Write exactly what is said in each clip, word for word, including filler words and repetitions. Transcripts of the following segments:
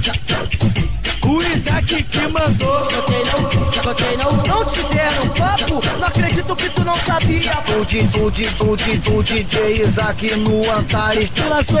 O Isaac que mandou. Escutei não, escutei não. Não te deram papo? Não acredito que tu não sabia. O D J, o D J, o D J, o D J Isaac no Antares te lançou.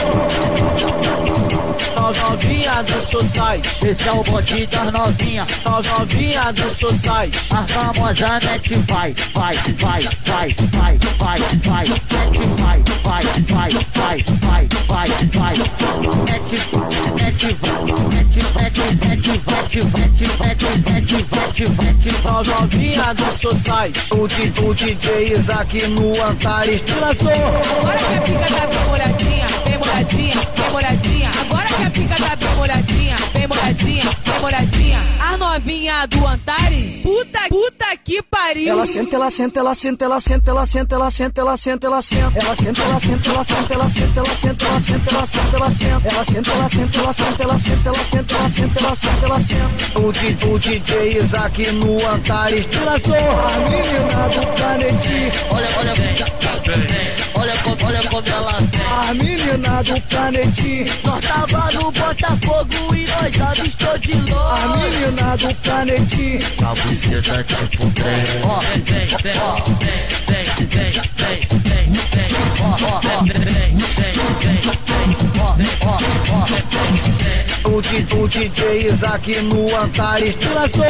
Novinha do Society. Esse é o bonde das novinha. Novinha do Society. A famosa mete vai, vai, vai, vai, vai, vai, vai, mete vai, vai, vai, vai, vai, vai, vai, mete, mete, mete, mete, mete, mete, mete, mete, mete, mete, mete, novinha do Society. O D J, o D J Isaac no Antares te lançou. Agora que a pica tá bem molhadinha, bem molhadinha, bem molhadinha. Agora que a pica tá bem molhadinha, bem molhadinha, bem molhadinha. A novinha do Antares, puta, puta que pariu. Ela senta, ela senta, ela senta, ela senta, ela senta, ela senta, ela senta, ela senta. Ela senta, ela senta, ela senta, ela senta, ela senta, ela senta, ela senta, ela senta. Ela senta, ela senta, ela senta, ela senta, ela senta, ela senta, ela senta, ela senta. O D J, o D J Isaac no Antares te lançou. A menina do planetinho. Olha, olha, vem, vem. Olha como, olha como ela vem. A menina do planetinho. Nós tava no Botafogo e nós avistou de longe. A menina do planetinho. A buceta tipo trem. Ó, vem, vem, vem, ó, vem, vem, vem, vem, vem, vem, ó, ó, vem, vem, vem, vem, vem, ó, vem, ó, ó, vem, vem. O D J, o D J Isaac no Antares te lançou.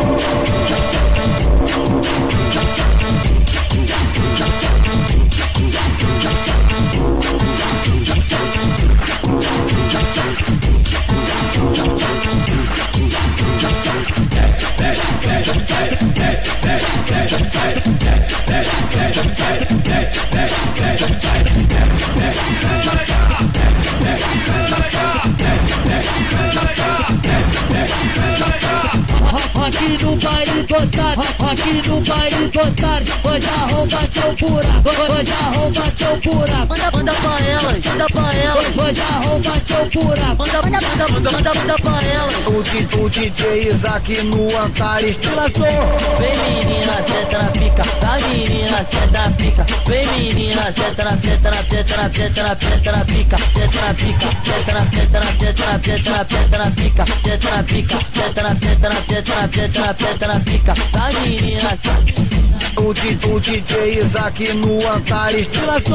Aqui no baile do Antares, aqui no baile do Antares, pode arrombar teu buraco, pode arrombar teu buraco. Manda, manda pra ela, manda pra ela, pode arrombar teu buraco. Manda, manda, manda, manda, manda pra ela. O D J, o D J Isaac no Antares te lançou. Vem menina, senta na pica, vai menina, senta na pica. Vem menina, senta na, senta na, senta na, senta na, senta na pica, senta na pica, senta na, senta na, senta na, senta na, senta na pica, senta na pica, senta na, senta na, senta na, senta na, senta na pica. Vai menina, o D J, o D J Isaac no Antares te lançou.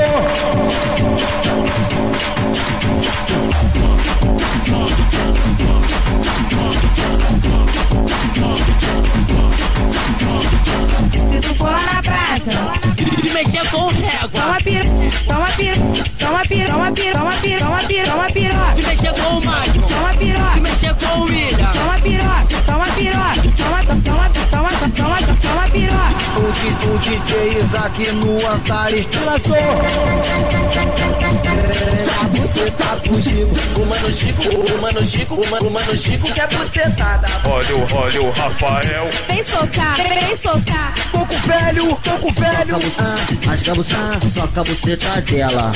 Se tu for lá na praça e mexer com régua, toma pira, toma pira, toma pira, toma pira, toma pira, toma pira, toma piroca. Se mexer com o Mágico, toma piroca. Se mexer com o William, toma piroca, toma piroca, toma, toma, toma, toma, toma piroca. O D J, o D J Isaac no Antares te lançou. A buceta pro Chico, o mano Chico, o mano Chico, o mano, o mano Chico que é bucetada. Olha o, olha o Rafael. Vem socar, vem socar. Coco velho, coco velho. Rasga a buceta, soca a buceta dela.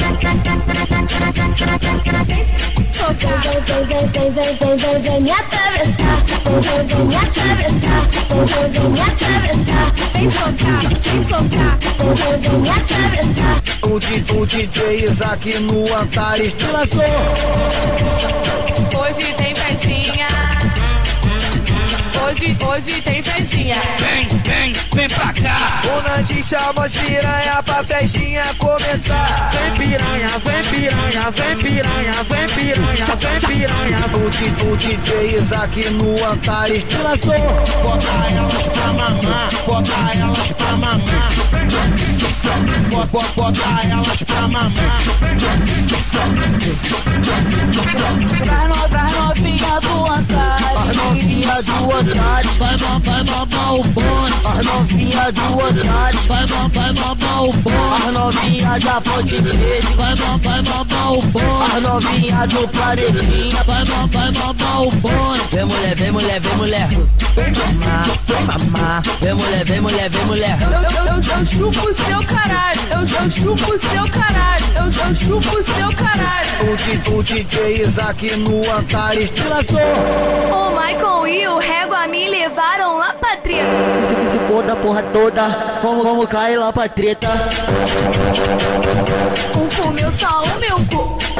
Socar, vem, vem, vem, vem, vem, vem, vem, vem me atravessar. Vem, vem, vem me atravessar. Vem, vem, vem me atravessar. Vem socar, vem socar. Vem, vem, vem me atravessar. O D J, o D J Isaac no Antares te lançou. Hoje tem festinha. Hoje, hoje tem festinha. Vem, vem, vem pra cá. O Nandi chama as piranha pra festinha começar. Vem piranha, vem piranha, vem piranha, vem piranha, vem piranha. O D J, o D J Isaac no Antares te lançou. Bota elas pra mamar, bota elas pra mamar. Bota, bota elas pra mamar. Pra novinha do Antares, as novinha do Antares, vai, vai babar o bonde. As novinha do Antares, vai, vai babar o bonde. As novinha da Ponte Verde, vai, vai babar o bonde. As novinha do Planetinha, vai, vai babar o bonde. Vem mulher, vem mulher, vem mulher, vem mamar, vem mamar. Vem mulher, vem mulher, vem mulher. Eu, eu, eu, eu chupo o seu caralho, eu, eu chupo o seu caralho, eu, eu chupo o seu caralho. O D J, o D J Isaac no Antares te lançou. O Michael e o Régua me levaram lá pra treta. Se, se for da porra toda, vamos, vamos cair lá pra treta. Um comeu só o meu cu,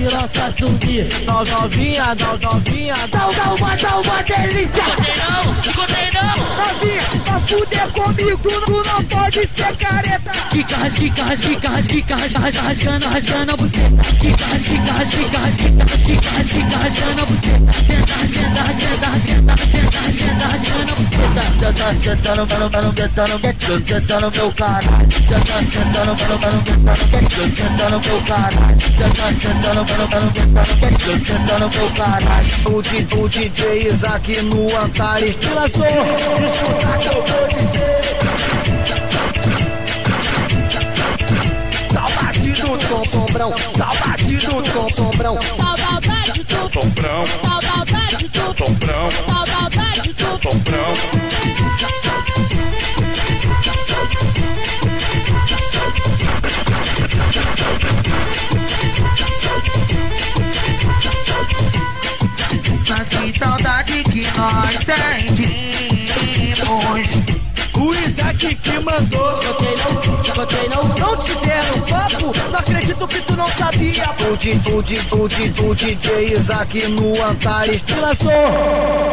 piroca subir. Nós novinha, nós novinha. Dá uma, dá uma delícia. Escutei não, escutei não. Novinha, pra fuder comigo, tu não pode ser careta. Quica, rasquica, rasquica, rasquica, rasquica, rascando, rascando a buceta. Quica, rasquica, rasquica, rasquica, rasquica, rasquica, rascando a buceta. Senta, senta, senta, senta, senta, senta, rascando a buceta. Senta, sentando, mano, mano, sentando, sentando, sentando meu caralho. Senta, sentando, mano, mano, sentando, sentando meu caralho. Senta, sentando, mano, mano, sentando, sentando meu caralho. O, D, o D J Isaac no Antares Que lançou, escuta que eu vou dizer. Saudade do som, sombrão. Saudade do som, sombrão. Saudade do Sombrão, Saudade do sombrão, Saudade do sombrão. Mas que saudade que nós sentimos. O Isaac que mandou. Escutei não, escutei não. Não te deram papo, não acredito que tu não sabia. O, D, o, D, o, D, o D J Isaac no Antares Que lançou.